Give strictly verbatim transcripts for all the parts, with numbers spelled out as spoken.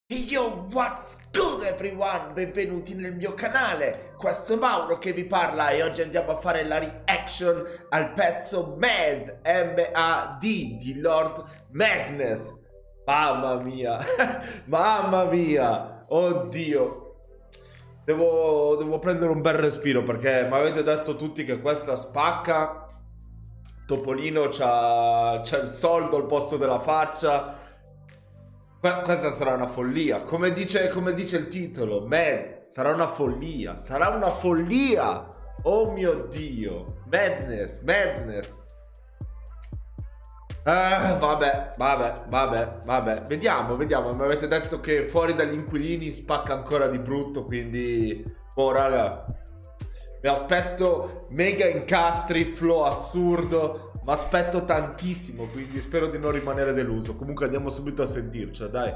Yo, what's good everyone? Benvenuti nel mio canale, questo è Mauro che vi parla e oggi andiamo a fare la reaction al pezzo Mad, M A D di Lord Madness. Mamma mia, mamma mia, oddio. Devo, devo prendere un bel respiro perché mi avete detto tutti che questa spacca. Topolino c'ha, c'ha il soldo al posto della faccia. Questa sarà una follia, come dice, come dice il titolo, Mad, sarà una follia, sarà una follia, oh mio Dio, Madness, Madness. Ah, vabbè, vabbè, vabbè, vabbè, vediamo, vediamo, mi avete detto che fuori dagli inquilini spacca ancora di brutto, quindi, oh raga, mi aspetto mega incastri, flow assurdo. Ma aspetto tantissimo, quindi spero di non rimanere deluso. Comunque andiamo subito a sentirci, dai.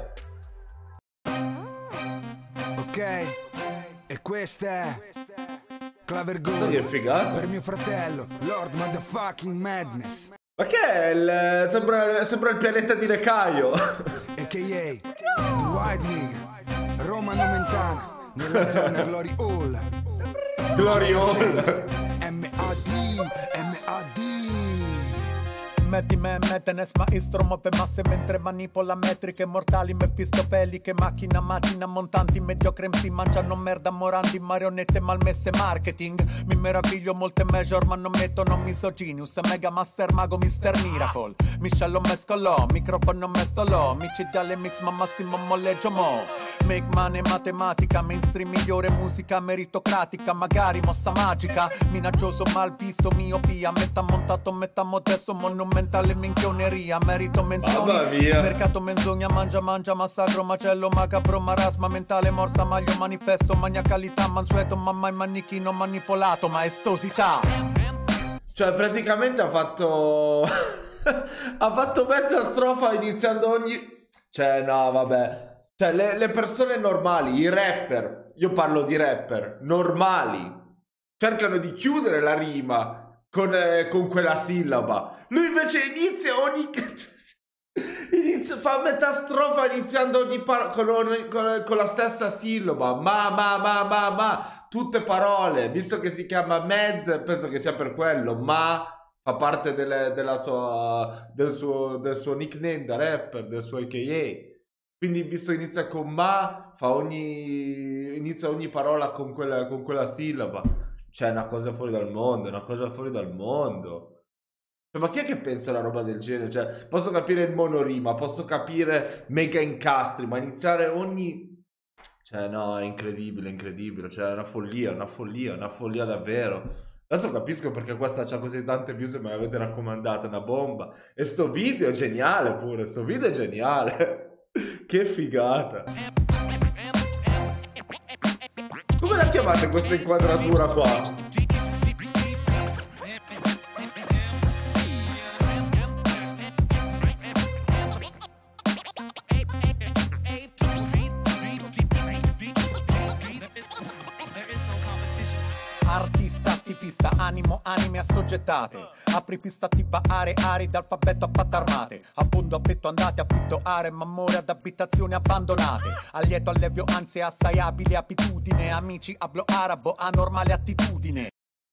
Ok, e questa è Claver Che figata. per mio fratello, Lord Motherfucking Madness. Ma che è il... Sembra, sembra il pianeta di Lecaio. A K A The White Nigga, Roma Nomentana, nella zona Glory Hall. Glory Hall. M A D, M A D. Di me, Madness, maestro, muove masse mentre manipola metriche mortali, mefistofelliche, macchina, macchina, montanti, mediocre M C mangiano merda, morandi, marionette malmesse, marketing. Mi meraviglio, molte major, ma non mettono misoginius, mega master, mago, mister Miracle. Miscello mescolò, microfono mestolò, micidiale mix, ma massimo molleggio mo. Make money, matematica, mainstream migliore, musica meritocratica, magari mossa magica, minaccioso, malvisto, miopia, metà montato, metà modesto, monumentale, minchioneria, merito menzioni, mercato menzogna, mangia, mangia, massacro, macello, macabro, marasma, mentale, morsa, maglio, manifesto, maniacalità, mansueto, mamma e manichino, manipolato, maestosità. Cioè praticamente ha fatto... ha fatto mezza strofa iniziando ogni... Cioè no, vabbè. Cioè le, le persone normali, i rapper, io parlo di rapper, normali, cercano di chiudere la rima con, eh, con quella sillaba. Lui invece inizia ogni... inizia, fa metà strofa iniziando ogni parola con, con, con la stessa sillaba. Ma, ma, ma, ma, ma. Tutte parole. Visto che si chiama Mad, penso che sia per quello. Ma fa parte delle, della sua, del, suo, del suo nickname da rapper, del suo A K A. Quindi visto che inizia con ma, fa ogni... inizia ogni parola con quella, con quella sillaba. Cioè, è una cosa fuori dal mondo, è una cosa fuori dal mondo. Cioè, ma chi è che pensa a una roba del genere? Cioè, posso capire il monorima, posso capire mega incastri, ma iniziare ogni... Cioè, no, è incredibile, incredibile. Cioè, è una follia, una follia, una follia davvero. Adesso capisco perché questa c'ha così tante views e me l'avete raccomandata, è una bomba. E sto video è geniale pure, sto video è geniale. Che figata. Come la chiamate questa inquadratura qua? Artista, attivista, animo, anime assoggettate. Apri pista tipo aree, aree d'alfabeto a patte armate. Affondo, affetto, andate, affitto, aree, amore ad abitazioni abbandonate. Allieto, allevio, ansia, assai abile, abitudine. Amici, hablo arabo, anormale attitudine.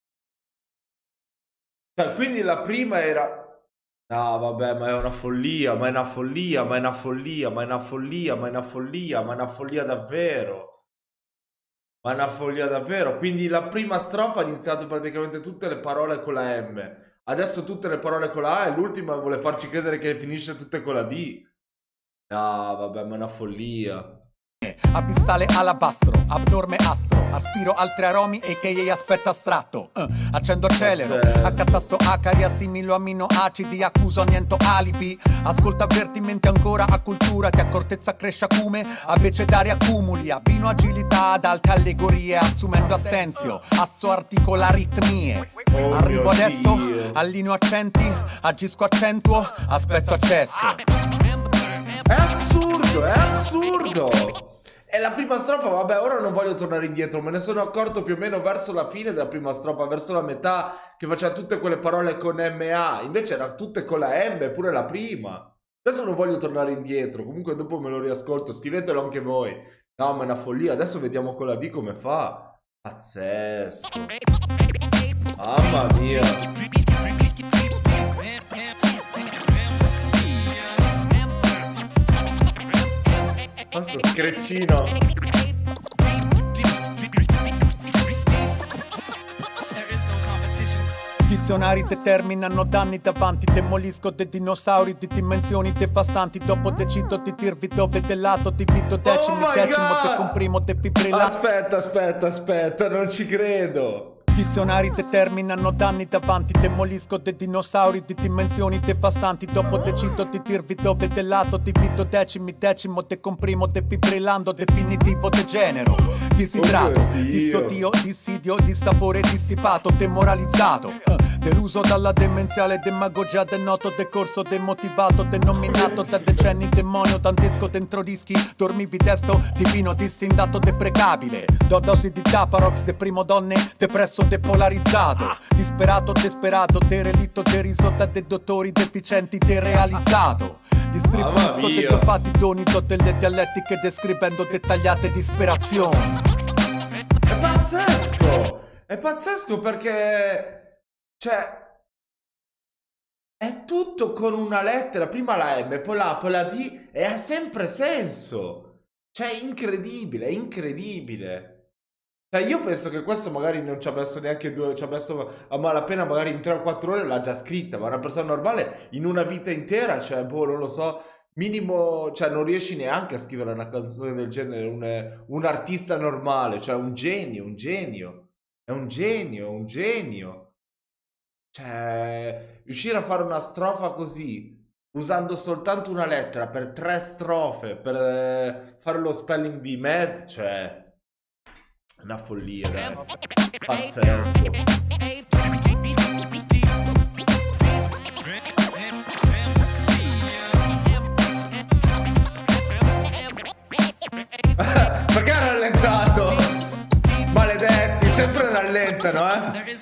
Cioè, quindi la prima era... No, vabbè, ma è una follia, ma è una follia, ma è una follia, ma è una follia, ma è una follia, ma è una follia davvero. Ma è una follia davvero. Quindi la prima strofa ha iniziato praticamente tutte le parole con la M. Adesso tutte le parole con la A e l'ultima vuole farci credere che finisce tutte con la D. No, vabbè, ma è una follia. Abissale alabastro, abnorme astro. Aspiro altri aromi e che aspetto astratto. uh, Accendo accelero, accatasto acari, assimilo aminoacidi, accuso niente alibi. Ascolta avvertimenti ancora a cultura, ti accortezza cresce acume, invece dare accumuli. Abbino agilità ad alte allegorie, assumendo assenzio, asso articola ritmie. Oh Arrivo adesso, Dio. allineo accenti, agisco accentuo, aspetto accesso. È assurdo, è assurdo. E la prima strofa, vabbè, ora non voglio tornare indietro, me ne sono accorto più o meno verso la fine della prima strofa, verso la metà, che faceva tutte quelle parole con M A, invece era tutte con la M, pure la prima. Adesso non voglio tornare indietro, comunque dopo me lo riascolto, scrivetelo anche voi. No, ma è una follia, adesso vediamo con la D come fa. Pazzesco. Mamma mia. Questo screccino. Dizionari determinano danni davanti, demolisco dei dinosauri di dimensioni devastanti. Dopo decido di dirvi dove del lato divido decimi, Oh my decimo, God! te comprimo, te fibrillante. Aspetta, aspetta, aspetta, non ci credo. Dizionari determinano danni davanti, demolisco dei dinosauri di dimensioni devastanti. Dopo decido di dirvi dove del lato divido decimi, decimo, te comprimo, te fibrillando, definitivo degenero, disidrato, Oh mio Dio. dissodio, dissidio, dissapore, dissipato, demoralizzato, eh, deluso dalla demenziale demagogia del noto decorso, demotivato, denominato da decenni demonio dantesco dentro rischi, dormivi testo divino, dissindato, deprecabile, do dosi di Taparox, deprimo donne, depresso, depolarizzato, disperato, desperato, derelitto, deriso da dei dottori deficienti, derealizzato. Distribuisco dei dopati doni, do delle dialettiche descrivendo dettagliate disperazioni. È pazzesco! È pazzesco perché... Cioè... È tutto con una lettera, prima la M, poi la A, poi la D, e ha sempre senso. Cioè, è incredibile, è incredibile. Cioè, io penso che questo magari non ci ha messo neanche due, ci ha messo a malapena magari in tre o quattro ore l'ha già scritta, ma una persona normale in una vita intera, cioè, boh, non lo so, minimo, cioè, non riesci neanche a scrivere una canzone del genere, un, un artista normale, cioè, un genio, un genio, è un genio, un genio. Cioè, riuscire a fare una strofa così, usando soltanto una lettera per tre strofe, per eh, fare lo spelling di mad, cioè... Una follia, dai. Pazzesco. Perché ha rallentato? Maledetti, sempre rallentano, eh?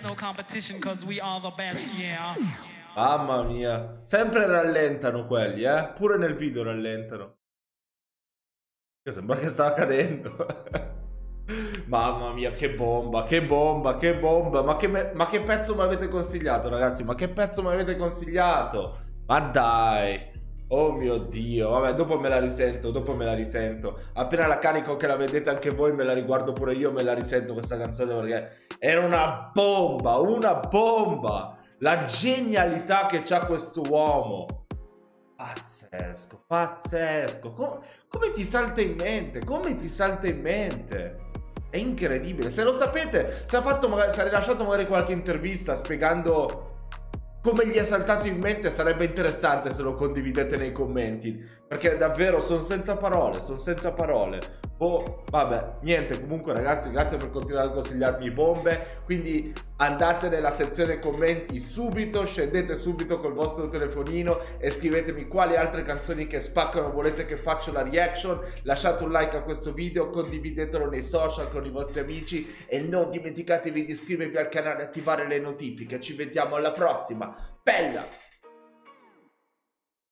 Mamma mia. Sempre rallentano quelli, eh? Pure nel video rallentano. Che sembra che stava cadendo. Mamma mia, che bomba, che bomba, che bomba. Ma che, me ma che pezzo mi avete consigliato, ragazzi? Ma che pezzo mi avete consigliato? Ma dai. Oh mio Dio. Vabbè, dopo me la risento, dopo me la risento. Appena la carico che la vedete anche voi, me la riguardo pure io, me la risento questa canzone, perché era una bomba, una bomba. La genialità che c'ha questo uomo. Pazzesco, pazzesco. Com come ti salta in mente? Come ti salta in mente? È incredibile. Se lo sapete, se ha fatto magari, se ha rilasciato magari qualche intervista spiegando come gli è saltato in mente, sarebbe interessante se lo condividete nei commenti, perché davvero sono senza parole, sono senza parole. Oh, vabbè, niente, comunque ragazzi, grazie per continuare a consigliarmi bombe, quindi andate nella sezione commenti subito, scendete subito col vostro telefonino e scrivetemi quali altre canzoni che spaccano volete che faccia la reaction, lasciate un like a questo video, condividetelo nei social con i vostri amici e non dimenticatevi di iscrivervi al canale e attivare le notifiche. Ci vediamo alla prossima, bella!